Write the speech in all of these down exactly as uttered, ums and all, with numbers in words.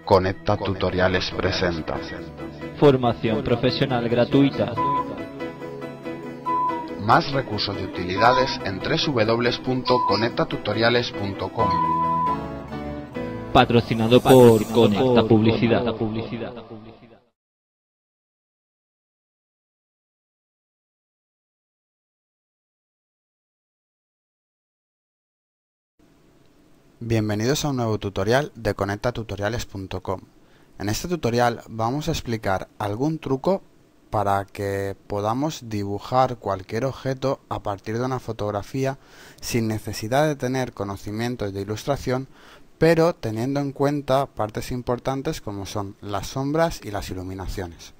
Conecta Tutoriales presenta Formación profesional gratuita. Más recursos y utilidades en doble u doble u doble u punto conecta tutoriales punto com. Patrocinado por Conecta Publicidad. Bienvenidos a un nuevo tutorial de conecta tutoriales punto com. En este tutorial vamos a explicar algún truco para que podamos dibujar cualquier objeto a partir de una fotografía sin necesidad de tener conocimientos de ilustración, pero teniendo en cuenta partes importantes como son las sombras y las iluminaciones.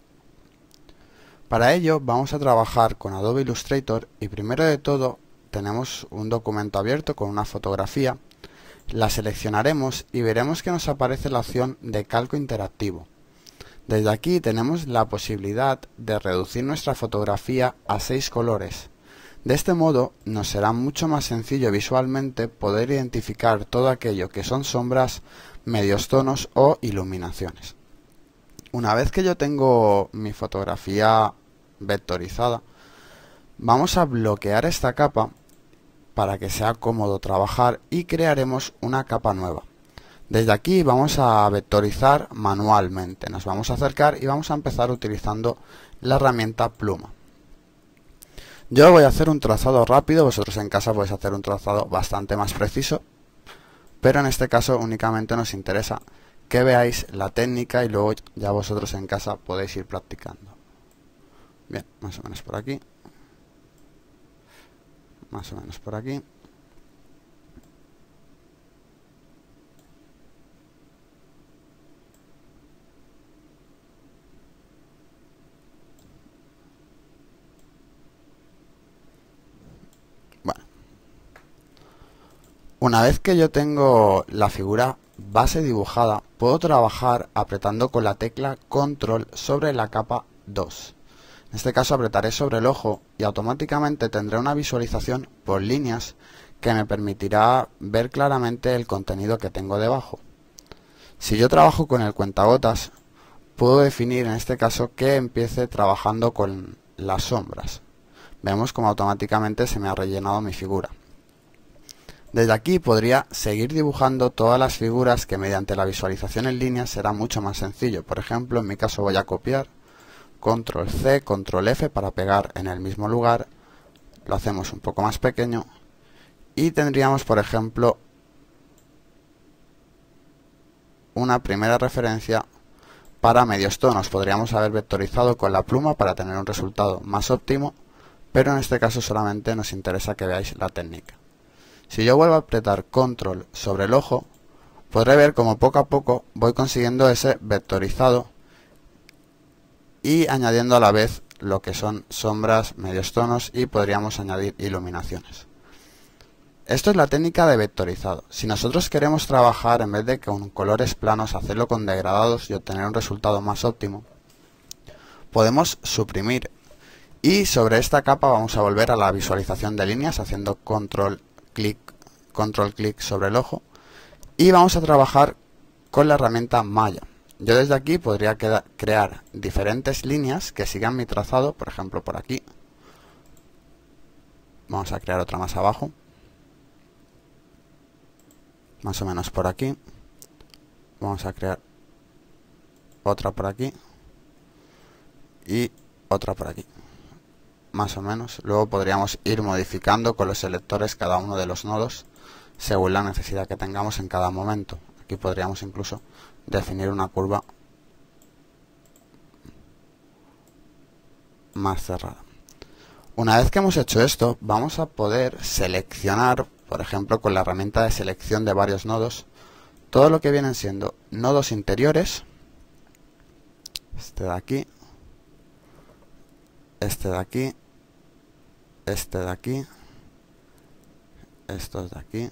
Para ello vamos a trabajar con Adobe Illustrator y primero de todo tenemos un documento abierto con una fotografía. La seleccionaremos y veremos que nos aparece la opción de calco interactivo. Desde aquí tenemos la posibilidad de reducir nuestra fotografía a seis colores. De este modo nos será mucho más sencillo visualmente poder identificar todo aquello que son sombras, medios tonos o iluminaciones. Una vez que yo tengo mi fotografía vectorizada, vamos a bloquear esta capa para que sea cómodo trabajar y crearemos una capa nueva. Desde aquí vamos a vectorizar manualmente, nos vamos a acercar y vamos a empezar utilizando la herramienta pluma. Yo voy a hacer un trazado rápido, vosotros en casa podéis hacer un trazado bastante más preciso, pero en este caso únicamente nos interesa que veáis la técnica y luego ya vosotros en casa podéis ir practicando. Bien, más o menos por aquí. Más o menos por aquí. Bueno. Una vez que yo tengo la figura base dibujada, puedo trabajar apretando con la tecla Control sobre la capa dos. En este caso apretaré sobre el ojo y automáticamente tendré una visualización por líneas que me permitirá ver claramente el contenido que tengo debajo. Si yo trabajo con el cuentagotas, puedo definir en este caso que empiece trabajando con las sombras. Vemos como automáticamente se me ha rellenado mi figura. Desde aquí podría seguir dibujando todas las figuras que mediante la visualización en líneas será mucho más sencillo. Por ejemplo, en mi caso voy a copiar. Control C, Control F para pegar en el mismo lugar, lo hacemos un poco más pequeño y tendríamos, por ejemplo, una primera referencia para medios tonos. Podríamos haber vectorizado con la pluma para tener un resultado más óptimo, pero en este caso solamente nos interesa que veáis la técnica. Si yo vuelvo a apretar Control sobre el ojo, podré ver como poco a poco voy consiguiendo ese vectorizado y añadiendo a la vez lo que son sombras, medios tonos y podríamos añadir iluminaciones. Esto es la técnica de vectorizado. Si nosotros queremos trabajar en vez de con colores planos, hacerlo con degradados y obtener un resultado más óptimo, podemos suprimir y sobre esta capa vamos a volver a la visualización de líneas haciendo control clic, control clic sobre el ojo y vamos a trabajar con la herramienta malla. Yo desde aquí podría crear diferentes líneas que sigan mi trazado, por ejemplo por aquí. Vamos a crear otra más abajo. Más o menos por aquí. Vamos a crear otra por aquí. Y otra por aquí. Más o menos. Luego podríamos ir modificando con los selectores cada uno de los nodos según la necesidad que tengamos en cada momento. Aquí podríamos incluso definir una curva más cerrada. Una vez que hemos hecho esto, vamos a poder seleccionar, por ejemplo, con la herramienta de selección de varios nodos, todo lo que vienen siendo nodos interiores, este de aquí, este de aquí, este de aquí, estos de aquí.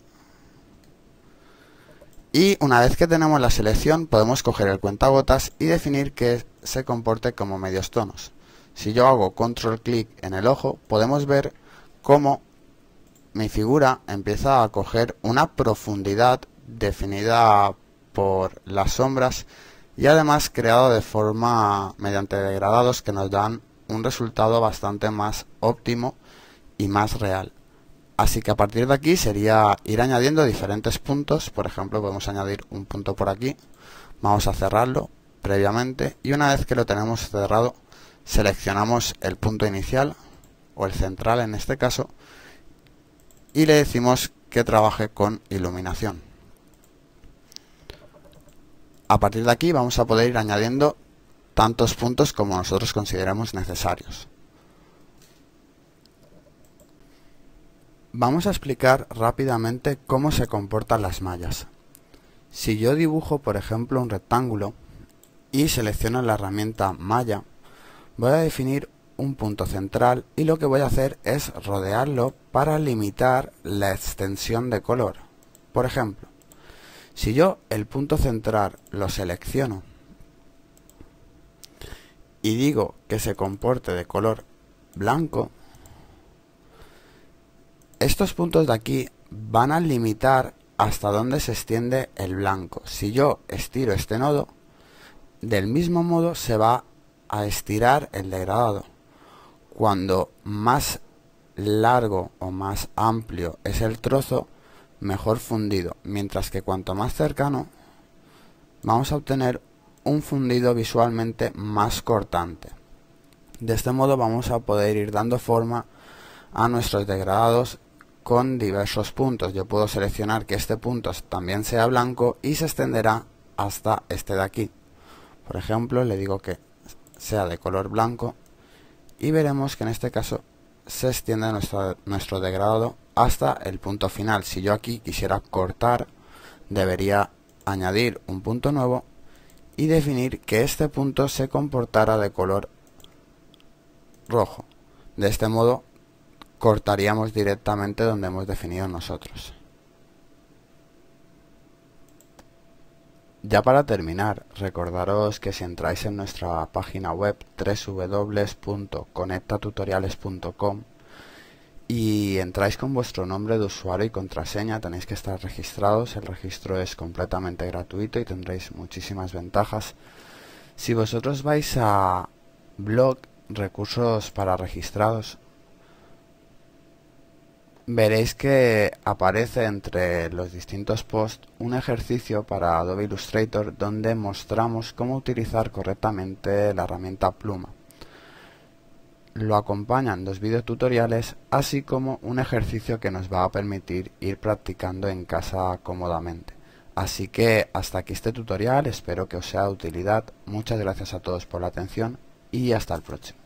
Y una vez que tenemos la selección podemos coger el cuentagotas y definir que se comporte como medios tonos. Si yo hago control clic en el ojo podemos ver cómo mi figura empieza a coger una profundidad definida por las sombras y además creado de forma mediante degradados que nos dan un resultado bastante más óptimo y más real. Así que a partir de aquí sería ir añadiendo diferentes puntos. Por ejemplo, podemos añadir un punto por aquí. Vamos a cerrarlo previamente y una vez que lo tenemos cerrado, seleccionamos el punto inicial o el central en este caso y le decimos que trabaje con iluminación. A partir de aquí vamos a poder ir añadiendo tantos puntos como nosotros consideremos necesarios. Vamos a explicar rápidamente cómo se comportan las mallas. Si yo dibujo, por ejemplo, un rectángulo y selecciono la herramienta malla, voy a definir un punto central y lo que voy a hacer es rodearlo para limitar la extensión de color. Por ejemplo, si yo el punto central lo selecciono y digo que se comporte de color blanco, estos puntos de aquí van a limitar hasta dónde se extiende el blanco. Si yo estiro este nodo, del mismo modo se va a estirar el degradado. Cuando más largo o más amplio es el trozo, mejor fundido, mientras que cuanto más cercano, vamos a obtener un fundido visualmente más cortante. De este modo vamos a poder ir dando forma a nuestros degradados con diversos puntos. Yo puedo seleccionar que este punto también sea blanco y se extenderá hasta este de aquí. Por ejemplo, le digo que sea de color blanco y veremos que en este caso se extiende nuestro, nuestro degradado hasta el punto final. Si yo aquí quisiera cortar, debería añadir un punto nuevo y definir que este punto se comportara de color rojo. De este modo cortaríamos directamente donde hemos definido nosotros. Ya para terminar, recordaros que si entráis en nuestra página web doble u doble u doble u punto conecta tutoriales punto com y entráis con vuestro nombre de usuario y contraseña, tenéis que estar registrados. El registro es completamente gratuito y tendréis muchísimas ventajas. Si vosotros vais a blog recursos para registrados, veréis que aparece entre los distintos posts un ejercicio para Adobe Illustrator donde mostramos cómo utilizar correctamente la herramienta pluma. Lo acompañan dos videotutoriales así como un ejercicio que nos va a permitir ir practicando en casa cómodamente. Así que hasta aquí este tutorial, espero que os sea de utilidad. Muchas gracias a todos por la atención y hasta el próximo.